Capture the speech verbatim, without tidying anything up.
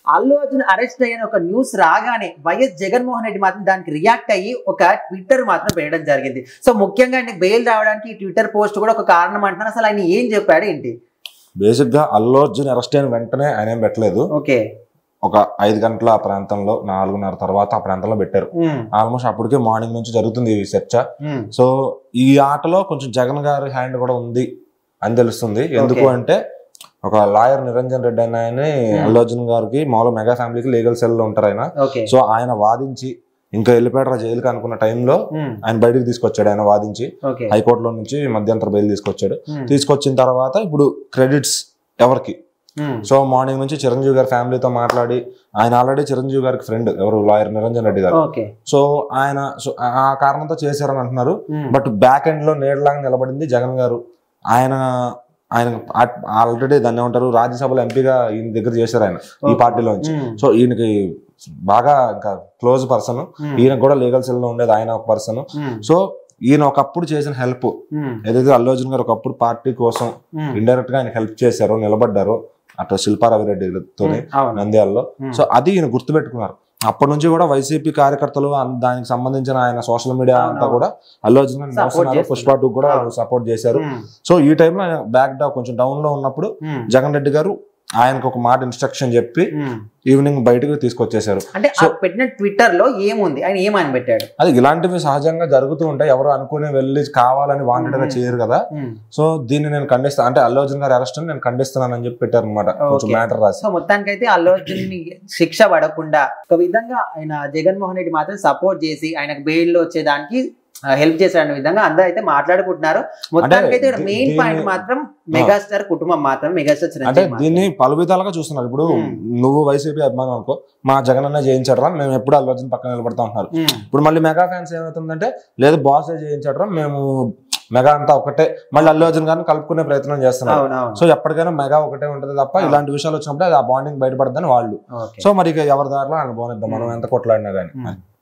Allu Arjun arrest అయిన ఒక news రాగానే వైఎస్ జగన్మోహన్ రెడ్డి మాత్రం దానికి రియాక్ట్ అయ్యి ఒక ట్విట్టర్ మాత్రం పెట్టడం జరిగింది. సో ముఖ్యంగా ఆయన బెయిల్ రావడానికి ట్విట్టర్ పోస్ట్ కూడా ఒక కారణం అంటున్నారు. అసలు ఆయన ఏం చెప్పాడు ఏంటి? బేసిక్ గా అల్లు అర్జున్ అరెస్ట్ అయిన వెంటనే ఆయన ఏం పెట్టలేదు. ఓకే, ఒక ఐదు గంటల ఆ ప్రాంతంలో నాలుగున్నర తర్వాత ఆ ప్రాంతంలో పెట్టారు. ఆల్మోస్ట్ అప్పటికే మార్నింగ్ నుంచి జరుగుతుంది ఈ చర్చ. సో ఈ ఆటలో కొంచెం జగన్ గారి హ్యాండ్ కూడా ఉంది అని తెలుస్తుంది. ఎందుకు అంటే ఒక లాయర్ నిరంజన్ రెడ్డి అని ఆయన అల్లు అర్జున్ గారికి మామూలు మెగా ఫ్యామిలీకి లీగల్ సెల్ లో ఉంటారు ఆయన. సో ఆయన వాదించి ఇంకా వెళ్ళిపోయాడు జైలుకి అనుకున్న టైంలో ఆయన బయటకు తీసుకొచ్చాడు. ఆయన వాదించి హైకోర్టులో నుంచి మధ్యంతర బెయిల్ తీసుకొచ్చాడు. తీసుకొచ్చిన తర్వాత ఇప్పుడు క్రెడిట్స్ ఎవరికి? సో మార్నింగ్ నుంచి చిరంజీవి గారి ఫ్యామిలీతో మాట్లాడి, ఆయన ఆల్రెడీ చిరంజీవి గారికి ఫ్రెండ్ ఎవరు లాయర్ నిరంజన్ రెడ్డి గారు. సో ఆయన ఆ కారణంతో చేశారని అంటున్నారు. బట్ బ్యాక్ ఎండ్ లో నీడలాగా నిలబడింది జగన్ గారు. ఆయన ఆయన ఆల్రెడీ దాన్ని ఏమంటారు రాజ్యసభలో ఎంపీగా ఈయన దగ్గర చేశారు ఆయన ఈ పార్టీలోంచి. సో ఈయనకి బాగా ఇంకా క్లోజ్ పర్సన్. ఈయన కూడా లీగల్ సెల్ లో ఉండేది ఆయన ఒక పర్సన్. సో ఈయన ఒకప్పుడు చేసిన హెల్ప్ ఏదైతే అల్లు అర్జున్ గారు ఒకప్పుడు పార్టీ కోసం ఇండైరెక్ట్ గా ఆయన హెల్ప్ చేశారో, నిలబడ్డారో అట్లా శిల్పారావిరెడ్డితో నంద్యాలలో. సో అది ఈయన గుర్తుపెట్టుకున్నారు. అప్పటి నుంచి కూడా వైసీపీ కార్యకర్తలు దానికి సంబంధించిన ఆయన సోషల్ మీడియా అంతా కూడా అల్లు అర్జున్ గారిని మోస్తున్నారు. పుష్ప టూ కూడా సపోర్ట్ చేశారు. సో ఈ టైంలో ఆయన బ్యాక్ డౌన్ కొంచెం డౌన్ లో ఉన్నప్పుడు జగన్ రెడ్డి గారు ఆయనకు ఒక మాట ఇన్స్ట్రక్షన్ చెప్పి ఈవినింగ్ బయటకు తీసుకొచ్చేసారు. అంటే పెట్టిన ట్విట్టర్ లో ఏముంది, ఆయన ఏమని పెట్టాడు? అది ఇలాంటివి సహజంగా జరుగుతూ ఉంటాయి. ఎవరు అనుకుని వెళ్ళి కావాలని వాంటెడ్ గా చేయరు కదా. సో దీన్ని నేను ఖండిస్తాను, అంటే అల్లు అర్జున్ గారి అరెస్ట్ నేను ఖండిస్తున్నాను అని చెప్పి పెట్టారు అనమాట. కొంచెం మ్యాటర్ రాసి. సో మొత్తానికైతే అల్లు అర్జున్ శిక్ష పడకుండా ఒక విధంగా ఆయన జగన్మోహన్ రెడ్డి మాత్రం సపోర్ట్ చేసి ఆయనకు బెయిల్ లో వచ్చేదానికి హెల్ప్ చేశారనే విధంగా అందరూ అయితే మాట్లాడుకుంటున్నారు. మొత్తానికి అయితే మెయిన్ పాయింట్ మాత్రం మెగాస్టార్ కుటుంబం మాత్రం, మెగాస్టార్ అంటే దీన్ని పలు విధాలుగా చూస్తున్నారు. ఇప్పుడు నువ్వు వైసీపీ అభిమానం అనుకో, మా జగన్ అన్న చేయించడరా, మేము ఎప్పుడు అల్లు అర్జున్ పక్కన నిలబడతా ఉంటున్నారు. ఇప్పుడు మళ్ళీ మెగా ఫ్యాన్స్ ఏమవుతుందంటే లేదు బాస్ చేయించడరా, మేము మెగా అంతా ఒకటే, మళ్ళీ అల్లు అర్జున్ గారిని కలుపుకునే ప్రయత్నం చేస్తున్నారు. సో ఎప్పటికైనా మెగా ఒకటే ఉంటది తప్ప ఇలాంటి విషయాలు వచ్చినప్పుడు అది ఆ బాండింగ్ బయటపడద్దని వాళ్ళు. సో మరి ఎవరి దారిలో ఆయన బాగునిద్దాం మనం ఎంత కొట్లాడినా కానీ.